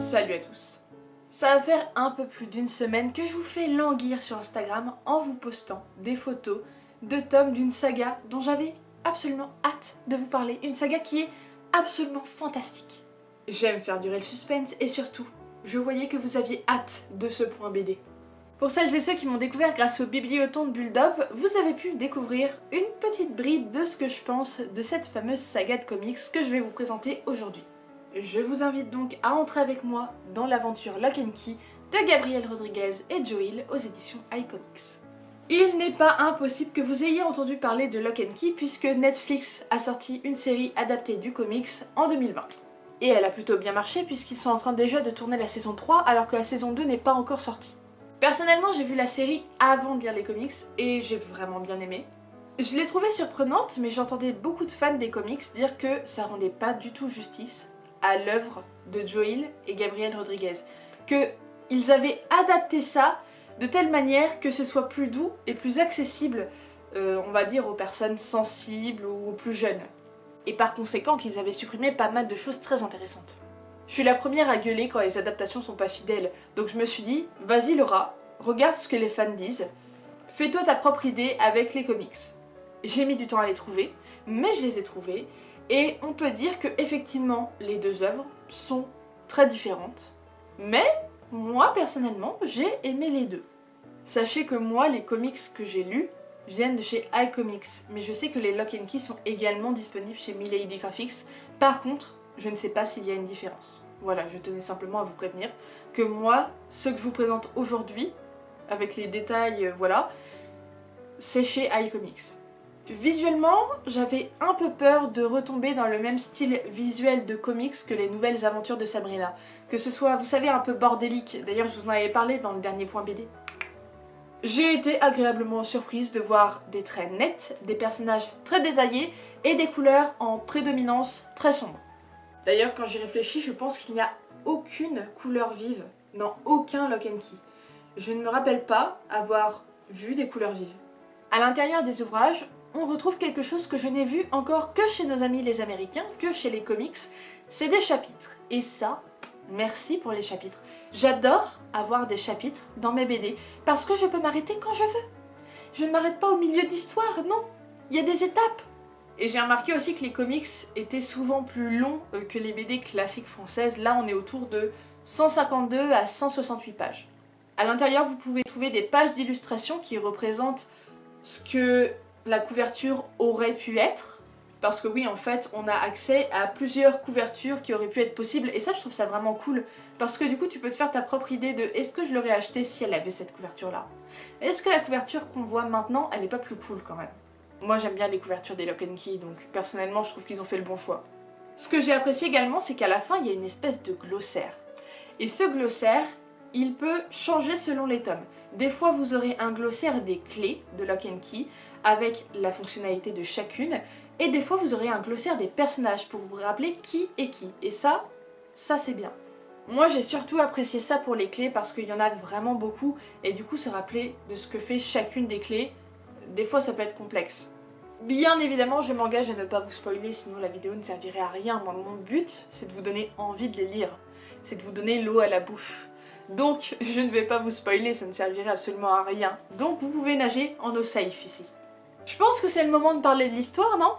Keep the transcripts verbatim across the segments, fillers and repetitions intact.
Salut à tous. Ça va faire un peu plus d'une semaine que je vous fais languir sur Instagram en vous postant des photos de tomes d'une saga dont j'avais absolument hâte de vous parler. Une saga qui est absolument fantastique. J'aime faire durer le suspense et surtout, je voyais que vous aviez hâte de ce point B D. Pour celles et ceux qui m'ont découvert grâce au bibliothon de Bulldog, vous avez pu découvrir une petite bride de ce que je pense de cette fameuse saga de comics que je vais vous présenter aujourd'hui. Je vous invite donc à entrer avec moi dans l'aventure Lock and Key de Gabriel Rodriguez et Joe Hill aux éditions iComics. Il n'est pas impossible que vous ayez entendu parler de Lock and Key puisque Netflix a sorti une série adaptée du comics en deux mille vingt. Et elle a plutôt bien marché puisqu'ils sont en train déjà de tourner la saison trois alors que la saison deux n'est pas encore sortie. Personnellement, j'ai vu la série avant de lire les comics et j'ai vraiment bien aimé. Je l'ai trouvée surprenante, mais j'entendais beaucoup de fans des comics dire que ça rendait pas du tout justice à l'œuvre de Joe Hill et Gabriel Rodriguez. Qu'ils avaient adapté ça de telle manière que ce soit plus doux et plus accessible, euh, on va dire, aux personnes sensibles ou aux plus jeunes. Et par conséquent qu'ils avaient supprimé pas mal de choses très intéressantes. Je suis la première à gueuler quand les adaptations sont pas fidèles, donc je me suis dit, vas-y Laura, regarde ce que les fans disent, fais-toi ta propre idée avec les comics. J'ai mis du temps à les trouver, mais je les ai trouvés, et on peut dire que effectivement les deux œuvres sont très différentes. Mais moi personnellement, j'ai aimé les deux. Sachez que moi, les comics que j'ai lus viennent de chez iComics, mais je sais que les Lock and Key sont également disponibles chez Milady Graphics. Par contre, je ne sais pas s'il y a une différence. Voilà, je tenais simplement à vous prévenir que moi, ce que je vous présente aujourd'hui, avec les détails, euh, voilà, c'est chez iComics. Visuellement, j'avais un peu peur de retomber dans le même style visuel de comics que les nouvelles aventures de Sabrina. Que ce soit, vous savez, un peu bordélique. D'ailleurs, je vous en avais parlé dans le dernier point B D. J'ai été agréablement surprise de voir des traits nets, des personnages très détaillés et des couleurs en prédominance très sombres. D'ailleurs, quand j'y réfléchis, je pense qu'il n'y a aucune couleur vive dans aucun Lock and Key. Je ne me rappelle pas avoir vu des couleurs vives. À l'intérieur des ouvrages, on retrouve quelque chose que je n'ai vu encore que chez nos amis les Américains, que chez les comics, c'est des chapitres. Et ça, merci pour les chapitres. J'adore avoir des chapitres dans mes B D, parce que je peux m'arrêter quand je veux. Je ne m'arrête pas au milieu de l'histoire, non. Il y a des étapes. Et j'ai remarqué aussi que les comics étaient souvent plus longs que les B D classiques françaises. Là, on est autour de cent cinquante-deux à cent soixante-huit pages. À l'intérieur, vous pouvez trouver des pages d'illustration qui représentent ce que la couverture aurait pu être. Parce que oui, en fait, on a accès à plusieurs couvertures qui auraient pu être possibles. Et ça, je trouve ça vraiment cool. Parce que du coup, tu peux te faire ta propre idée de est-ce que je l'aurais acheté si elle avait cette couverture-là? Est-ce que la couverture qu'on voit maintenant, elle n'est pas plus cool quand même? Moi, j'aime bien les couvertures des Lock and Key, donc personnellement, je trouve qu'ils ont fait le bon choix. Ce que j'ai apprécié également, c'est qu'à la fin, il y a une espèce de glossaire. Et ce glossaire, il peut changer selon les tomes. Des fois, vous aurez un glossaire des clés de Lock and Key avec la fonctionnalité de chacune. Et des fois, vous aurez un glossaire des personnages pour vous rappeler qui est qui. Et ça, ça c'est bien. Moi, j'ai surtout apprécié ça pour les clés parce qu'il y en a vraiment beaucoup. Et du coup, se rappeler de ce que fait chacune des clés, des fois, ça peut être complexe. Bien évidemment, je m'engage à ne pas vous spoiler, sinon la vidéo ne servirait à rien. Moi, mon but, c'est de vous donner envie de les lire. C'est de vous donner l'eau à la bouche. Donc, je ne vais pas vous spoiler, ça ne servirait absolument à rien. Donc, vous pouvez nager en eau safe ici. Je pense que c'est le moment de parler de l'histoire, non?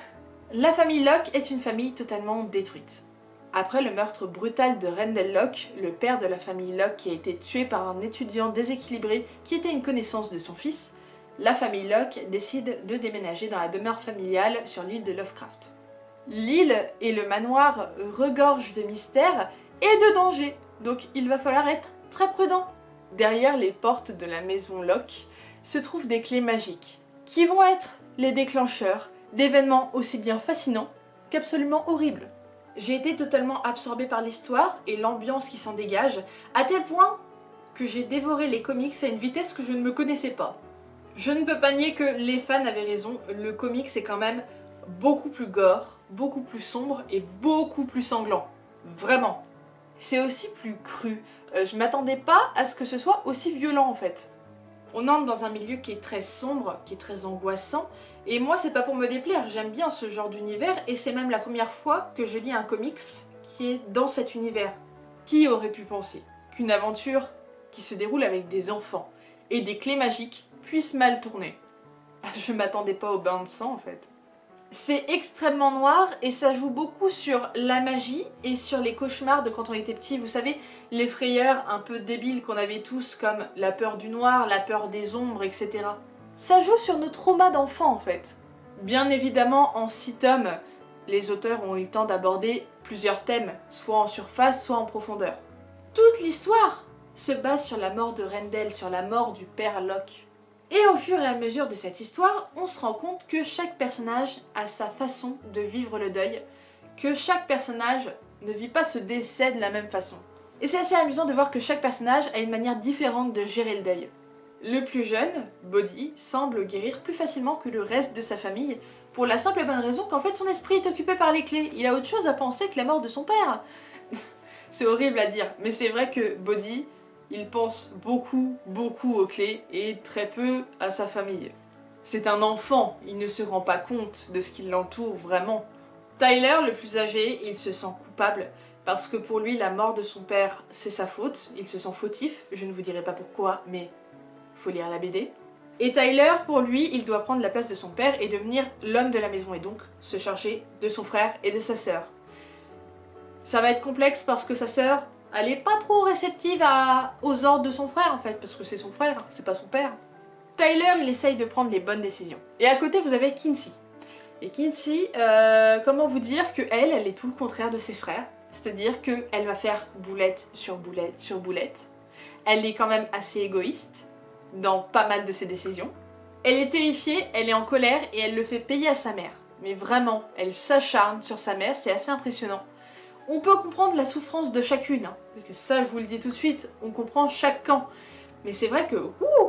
La famille Locke est une famille totalement détruite. Après le meurtre brutal de Rendell Locke, le père de la famille Locke qui a été tué par un étudiant déséquilibré qui était une connaissance de son fils, la famille Locke décide de déménager dans la demeure familiale sur l'île de Lovecraft. L'île et le manoir regorgent de mystères et de dangers, donc il va falloir être très prudent. Derrière les portes de la maison Locke se trouvent des clés magiques, qui vont être les déclencheurs d'événements aussi bien fascinants qu'absolument horribles. J'ai été totalement absorbée par l'histoire et l'ambiance qui s'en dégage, à tel point que j'ai dévoré les comics à une vitesse que je ne me connaissais pas. Je ne peux pas nier que les fans avaient raison, le comics est quand même beaucoup plus gore, beaucoup plus sombre et beaucoup plus sanglant. Vraiment. C'est aussi plus cru. Euh, je m'attendais pas à ce que ce soit aussi violent en fait. On entre dans un milieu qui est très sombre, qui est très angoissant, et moi c'est pas pour me déplaire, j'aime bien ce genre d'univers, et c'est même la première fois que je lis un comics qui est dans cet univers. Qui aurait pu penser qu'une aventure qui se déroule avec des enfants et des clés magiques puisse mal tourner? Je m'attendais pas au bain de sang en fait. C'est extrêmement noir et ça joue beaucoup sur la magie et sur les cauchemars de quand on était petit. Vous savez, les frayeurs un peu débiles qu'on avait tous comme la peur du noir, la peur des ombres, et cetera. Ça joue sur nos traumas d'enfants en fait. Bien évidemment, en six tomes, les auteurs ont eu le temps d'aborder plusieurs thèmes, soit en surface, soit en profondeur. Toute l'histoire se base sur la mort de Rendell, sur la mort du père Locke. Et au fur et à mesure de cette histoire, on se rend compte que chaque personnage a sa façon de vivre le deuil, que chaque personnage ne vit pas ce décès de la même façon. Et c'est assez amusant de voir que chaque personnage a une manière différente de gérer le deuil. Le plus jeune, Bodhi, semble guérir plus facilement que le reste de sa famille, pour la simple et bonne raison qu'en fait son esprit est occupé par les clés. Il a autre chose à penser que la mort de son père. C'est horrible à dire, mais c'est vrai que Bodhi, il pense beaucoup, beaucoup aux clés et très peu à sa famille. C'est un enfant, il ne se rend pas compte de ce qui l'entoure vraiment. Tyler, le plus âgé, il se sent coupable parce que pour lui, la mort de son père, c'est sa faute. Il se sent fautif, je ne vous dirai pas pourquoi, mais faut lire la B D. Et Tyler, pour lui, il doit prendre la place de son père et devenir l'homme de la maison et donc se charger de son frère et de sa sœur. Ça va être complexe parce que sa sœur, elle est pas trop réceptive à... aux ordres de son frère en fait, parce que c'est son frère, c'est pas son père. Tyler, il essaye de prendre les bonnes décisions. Et à côté, vous avez Kinsey. Et Kinsey, euh, comment vous dire que elle, elle est tout le contraire de ses frères. C'est-à-dire qu'elle va faire boulette sur boulette sur boulette. Elle est quand même assez égoïste dans pas mal de ses décisions. Elle est terrifiée, elle est en colère et elle le fait payer à sa mère. Mais vraiment, elle s'acharne sur sa mère, c'est assez impressionnant. On peut comprendre la souffrance de chacune, hein. Ça je vous le dis tout de suite, on comprend chaque camp. Mais c'est vrai que, ouh,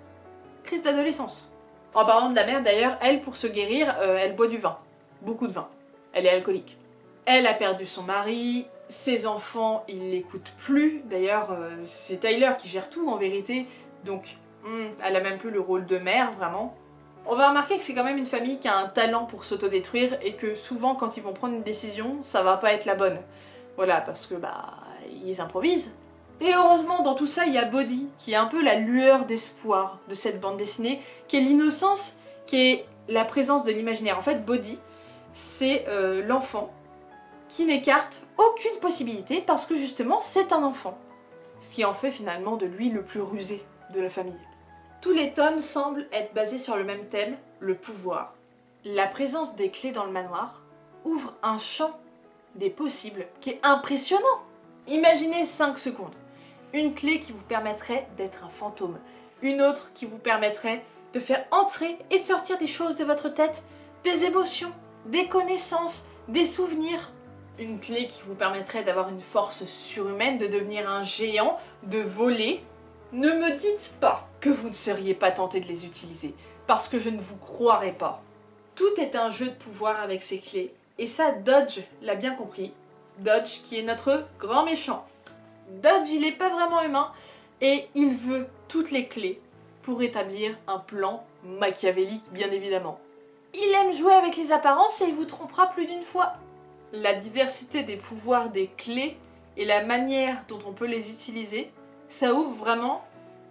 crise d'adolescence. En parlant de la mère d'ailleurs, elle pour se guérir, euh, elle boit du vin. Beaucoup de vin. Elle est alcoolique. Elle a perdu son mari, ses enfants, ils l'écoutent plus. D'ailleurs, euh, c'est Tyler qui gère tout en vérité. Donc, hmm, elle a même plus le rôle de mère, vraiment. On va remarquer que c'est quand même une famille qui a un talent pour s'autodétruire et que souvent quand ils vont prendre une décision, ça va pas être la bonne. Voilà, parce que bah, ils improvisent. Et heureusement, dans tout ça, il y a Bodhi, qui est un peu la lueur d'espoir de cette bande dessinée, qui est l'innocence, qui est la présence de l'imaginaire. En fait, Bodhi, c'est euh, l'enfant qui n'écarte aucune possibilité parce que justement, c'est un enfant. Ce qui en fait finalement de lui le plus rusé de la famille. Tous les tomes semblent être basés sur le même thème, le pouvoir. La présence des clés dans le manoir ouvre un champ des possibles qui est impressionnant. Imaginez cinq secondes. Une clé qui vous permettrait d'être un fantôme. Une autre qui vous permettrait de faire entrer et sortir des choses de votre tête, des émotions, des connaissances, des souvenirs. Une clé qui vous permettrait d'avoir une force surhumaine, de devenir un géant, de voler. Ne me dites pas que vous ne seriez pas tenté de les utiliser, parce que je ne vous croirais pas. Tout est un jeu de pouvoir avec ces clés, et ça Dodge l'a bien compris. Dodge qui est notre grand méchant. Dodge il est pas vraiment humain, et il veut toutes les clés pour établir un plan machiavélique bien évidemment. Il aime jouer avec les apparences et il vous trompera plus d'une fois. La diversité des pouvoirs des clés et la manière dont on peut les utiliser, ça ouvre vraiment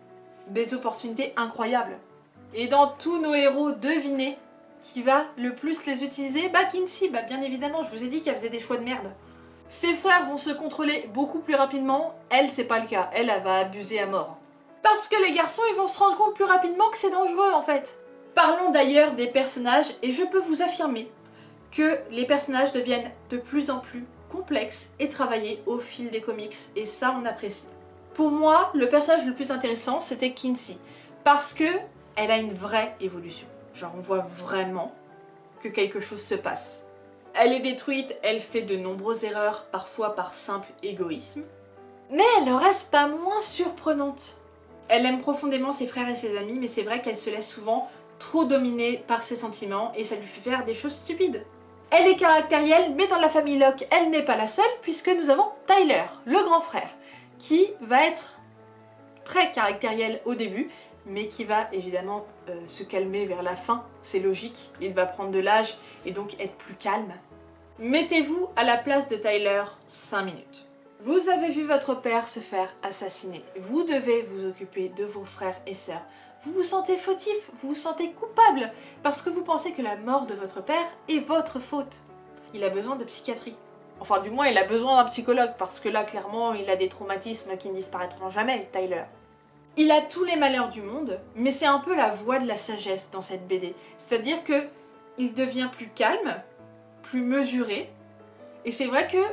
des opportunités incroyables. Et dans tous nos héros, devinez qui va le plus les utiliser? Bah Kinsey, bah bien évidemment, je vous ai dit qu'elle faisait des choix de merde. Ses frères vont se contrôler beaucoup plus rapidement, elle c'est pas le cas, elle, elle va abuser à mort. Parce que les garçons ils vont se rendre compte plus rapidement que c'est dangereux en fait. Parlons d'ailleurs des personnages et je peux vous affirmer que les personnages deviennent de plus en plus complexes et travaillés au fil des comics et ça on apprécie. Pour moi, le personnage le plus intéressant, c'était Kinsey. Parce que elle a une vraie évolution. Genre, on voit vraiment que quelque chose se passe. Elle est détruite, elle fait de nombreuses erreurs, parfois par simple égoïsme. Mais elle ne reste pas moins surprenante. Elle aime profondément ses frères et ses amis, mais c'est vrai qu'elle se laisse souvent trop dominer par ses sentiments et ça lui fait faire des choses stupides. Elle est caractérielle, mais dans la famille Locke, elle n'est pas la seule, puisque nous avons Tyler, le grand frère, qui va être très caractériel au début, mais qui va évidemment euh, se calmer vers la fin, c'est logique, il va prendre de l'âge et donc être plus calme. Mettez-vous à la place de Tyler cinq minutes. Vous avez vu votre père se faire assassiner. Vous devez vous occuper de vos frères et sœurs. Vous vous sentez fautif, vous vous sentez coupable, parce que vous pensez que la mort de votre père est votre faute. Il a besoin de psychiatrie. Enfin, du moins, il a besoin d'un psychologue, parce que là, clairement, il a des traumatismes qui ne disparaîtront jamais, Tyler. Il a tous les malheurs du monde, mais c'est un peu la voie de la sagesse dans cette B D. C'est-à-dire que il devient plus calme, plus mesuré, et c'est vrai que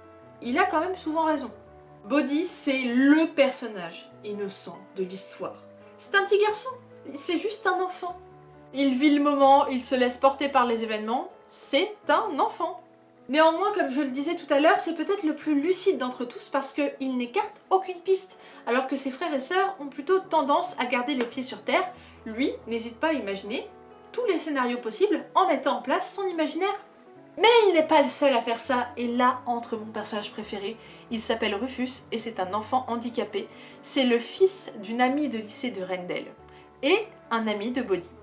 il a quand même souvent raison. Bodhi, c'est le personnage innocent de l'histoire. C'est un petit garçon, c'est juste un enfant. Il vit le moment, il se laisse porter par les événements, c'est un enfant. Néanmoins, comme je le disais tout à l'heure, c'est peut-être le plus lucide d'entre tous parce qu'il n'écarte aucune piste, alors que ses frères et sœurs ont plutôt tendance à garder les pieds sur terre. Lui n'hésite pas à imaginer tous les scénarios possibles en mettant en place son imaginaire. Mais il n'est pas le seul à faire ça, et là entre mon personnage préféré. Il s'appelle Rufus et c'est un enfant handicapé. C'est le fils d'une amie de lycée de Rendell et un ami de Bodhi.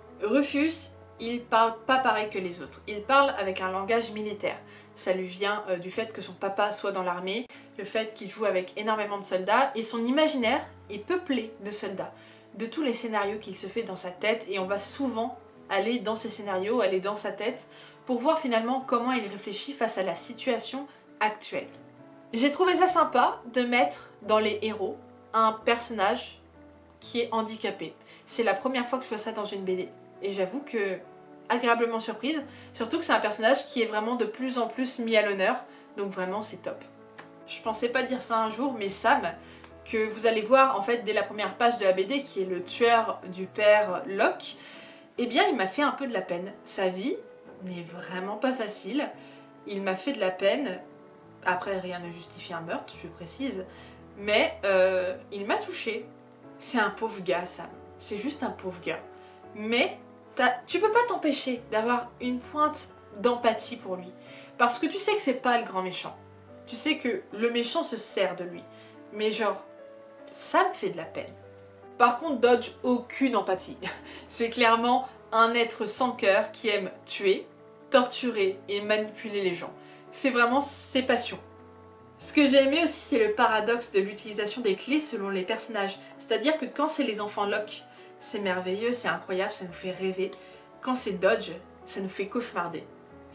Rufus, il parle pas pareil que les autres, il parle avec un langage militaire. Ça lui vient euh, du fait que son papa soit dans l'armée, le fait qu'il joue avec énormément de soldats, et son imaginaire est peuplé de soldats, de tous les scénarios qu'il se fait dans sa tête, et on va souvent aller dans ces scénarios, aller dans sa tête, pour voir finalement comment il réfléchit face à la situation actuelle. J'ai trouvé ça sympa de mettre dans les héros un personnage qui est handicapé. C'est la première fois que je vois ça dans une B D. Et j'avoue que, agréablement surprise, surtout que c'est un personnage qui est vraiment de plus en plus mis à l'honneur, donc vraiment c'est top. Je pensais pas dire ça un jour, mais Sam, que vous allez voir en fait dès la première page de la B D, qui est le tueur du père Locke, eh bien il m'a fait un peu de la peine. Sa vie n'est vraiment pas facile, il m'a fait de la peine, après rien ne justifie un meurtre, je précise, mais euh, il m'a touchée. C'est un pauvre gars, Sam, c'est juste un pauvre gars. Mais tu peux pas t'empêcher d'avoir une pointe d'empathie pour lui. Parce que tu sais que c'est pas le grand méchant. Tu sais que le méchant se sert de lui. Mais genre, ça me fait de la peine. Par contre, Dodge, aucune empathie. C'est clairement un être sans cœur qui aime tuer, torturer et manipuler les gens. C'est vraiment ses passions. Ce que j'ai aimé aussi, c'est le paradoxe de l'utilisation des clés selon les personnages. C'est-à-dire que quand c'est les enfants Locke, c'est merveilleux, c'est incroyable, ça nous fait rêver. Quand c'est Dodge, ça nous fait cauchemarder.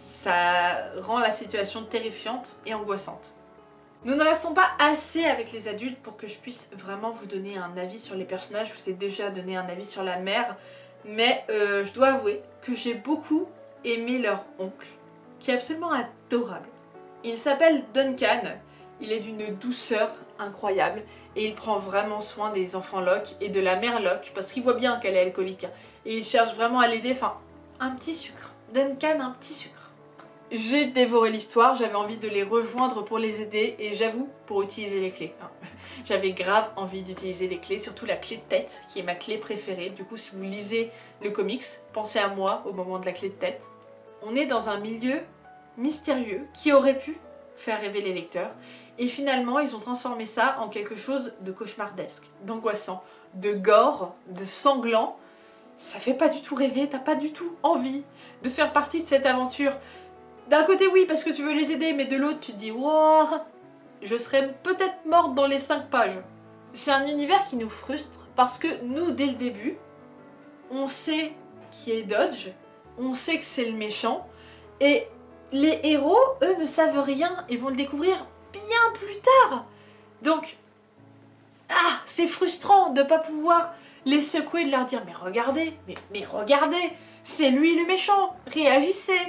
Ça rend la situation terrifiante et angoissante. Nous ne restons pas assez avec les adultes pour que je puisse vraiment vous donner un avis sur les personnages. Je vous ai déjà donné un avis sur la mère, mais euh, je dois avouer que j'ai beaucoup aimé leur oncle, qui est absolument adorable. Il s'appelle Duncan, il est d'une douceur incroyable et il prend vraiment soin des enfants Locke et de la mère Locke parce qu'il voit bien qu'elle est alcoolique et il cherche vraiment à l'aider, enfin un petit sucre, Duncan un petit sucre. J'ai dévoré l'histoire, j'avais envie de les rejoindre pour les aider et j'avoue pour utiliser les clés. J'avais grave envie d'utiliser les clés, surtout la clé de tête qui est ma clé préférée. Du coup si vous lisez le comics, pensez à moi au moment de la clé de tête. On est dans un milieu mystérieux qui aurait pu faire rêver les lecteurs et finalement ils ont transformé ça en quelque chose de cauchemardesque, d'angoissant, de gore, de sanglant. Ça fait pas du tout rêver, t'as pas du tout envie de faire partie de cette aventure. D'un côté oui parce que tu veux les aider, mais de l'autre tu te dis wow, je serais peut-être morte dans les cinq pages. C'est un univers qui nous frustre parce que nous dès le début on sait qui est Dodge, on sait que c'est le méchant et les héros, eux, ne savent rien et vont le découvrir bien plus tard. Donc, ah, c'est frustrant de ne pas pouvoir les secouer, de leur dire « Mais regardez, mais, mais regardez, c'est lui le méchant, réagissez !»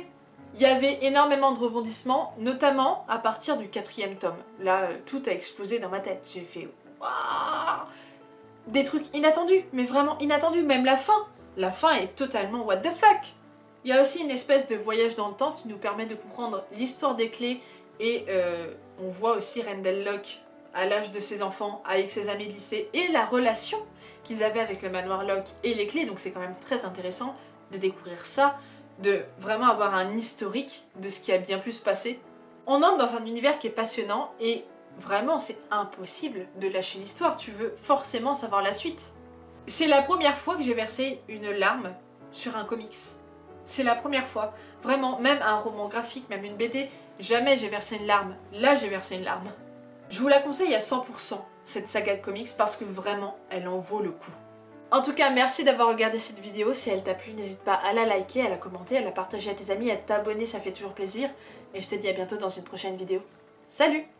Il y avait énormément de rebondissements, notamment à partir du quatrième tome. Là, tout a explosé dans ma tête. J'ai fait « Waouh !» Des trucs inattendus, mais vraiment inattendus, même la fin. La fin est totalement what the fuck. Il y a aussi une espèce de voyage dans le temps qui nous permet de comprendre l'histoire des clés et euh, on voit aussi Rendell Locke à l'âge de ses enfants avec ses amis de lycée et la relation qu'ils avaient avec le manoir Locke et les clés, donc c'est quand même très intéressant de découvrir ça, de vraiment avoir un historique de ce qui a bien pu se passer. On entre dans un univers qui est passionnant et vraiment c'est impossible de lâcher l'histoire, tu veux forcément savoir la suite. C'est la première fois que j'ai versé une larme sur un comics. C'est la première fois, vraiment, même un roman graphique, même une B D, jamais j'ai versé une larme. Là, j'ai versé une larme. Je vous la conseille à cent pour cent, cette saga de comics, parce que vraiment, elle en vaut le coup. En tout cas, merci d'avoir regardé cette vidéo. Si elle t'a plu, n'hésite pas à la liker, à la commenter, à la partager à tes amis, à t'abonner, ça fait toujours plaisir. Et je te dis à bientôt dans une prochaine vidéo. Salut!